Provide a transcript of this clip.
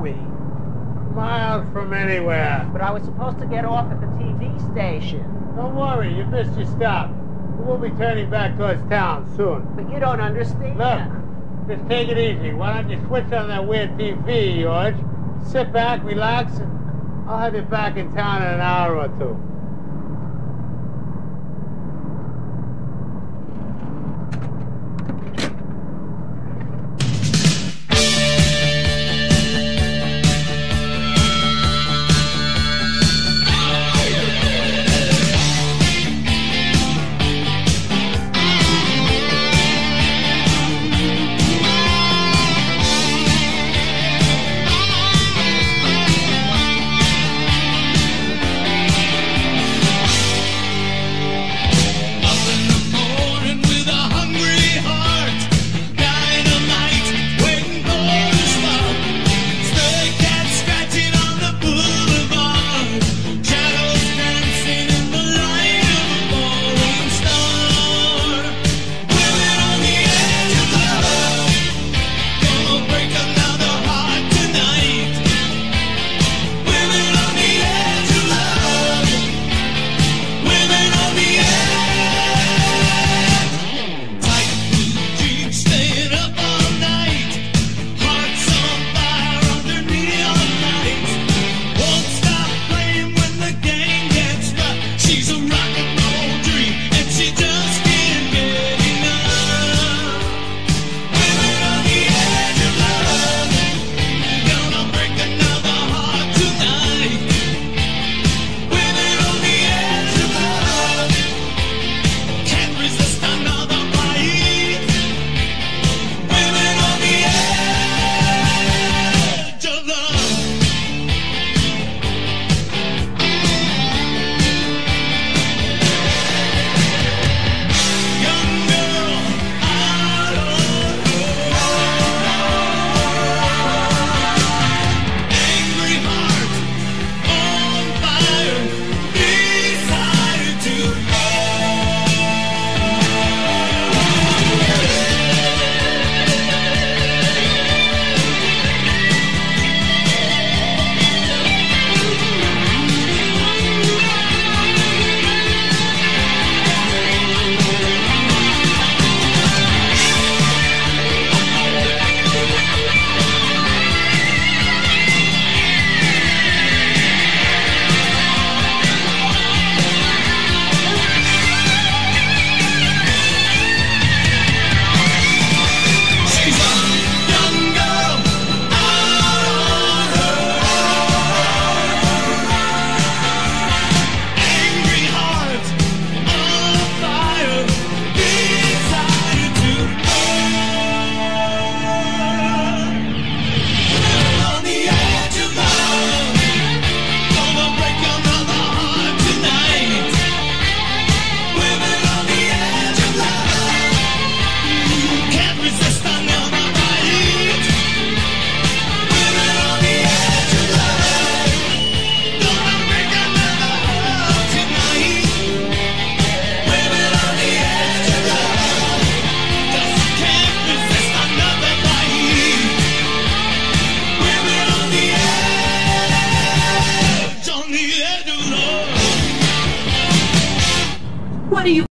we? Miles from anywhere. But I was supposed to get off at the TV station. Don't worry, you missed your stop. We'll be turning back towards town soon. But you don't understand. Look, just take it easy. Why don't you switch on that weird TV, George? Sit back, relax, and I'll have you back in town in an hour or two. What do you